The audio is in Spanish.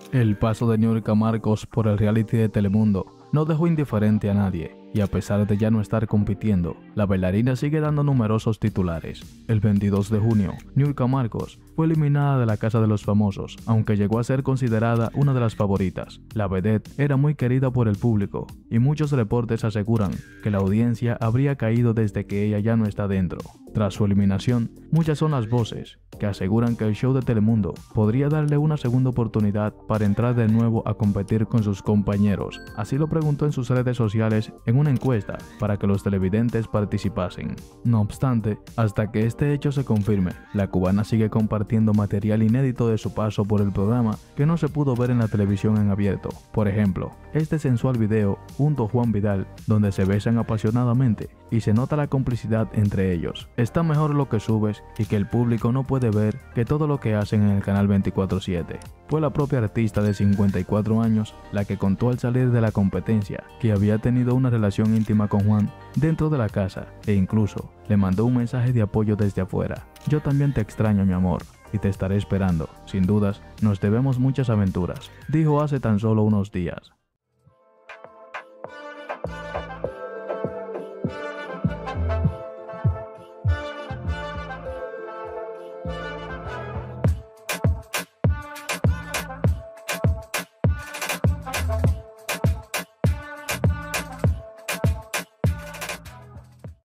El paso de Niurka Marcos por el reality de Telemundo no dejó indiferente a nadie, y a pesar de ya no estar compitiendo, la bailarina sigue dando numerosos titulares. El 22 de junio, Niurka Marcos fue eliminada de la Casa de los Famosos, aunque llegó a ser considerada una de las favoritas. La vedette era muy querida por el público, y muchos reportes aseguran que la audiencia habría caído desde que ella ya no está dentro. Tras su eliminación, muchas son las voces que aseguran que el show de Telemundo podría darle una segunda oportunidad para entrar de nuevo a competir con sus compañeros. Así lo preguntó en sus redes sociales en una encuesta para que los televidentes participasen. No obstante, hasta que este hecho se confirme, la cubana sigue compartiendo material inédito de su paso por el programa que no se pudo ver en la televisión en abierto. Por ejemplo, este sensual video junto a Juan Vidal, donde se besan apasionadamente y se nota la complicidad entre ellos. Está mejor lo que subes y que el público no puede ver que todo lo que hacen en el canal 24/7. Fue la propia artista de 54 años la que contó al salir de la competencia que había tenido una relación íntima con Juan dentro de la casa e incluso le mandó un mensaje de apoyo desde afuera. Yo también te extraño, mi amor, y te estaré esperando. Sin dudas, nos debemos muchas aventuras, dijo hace tan solo unos días.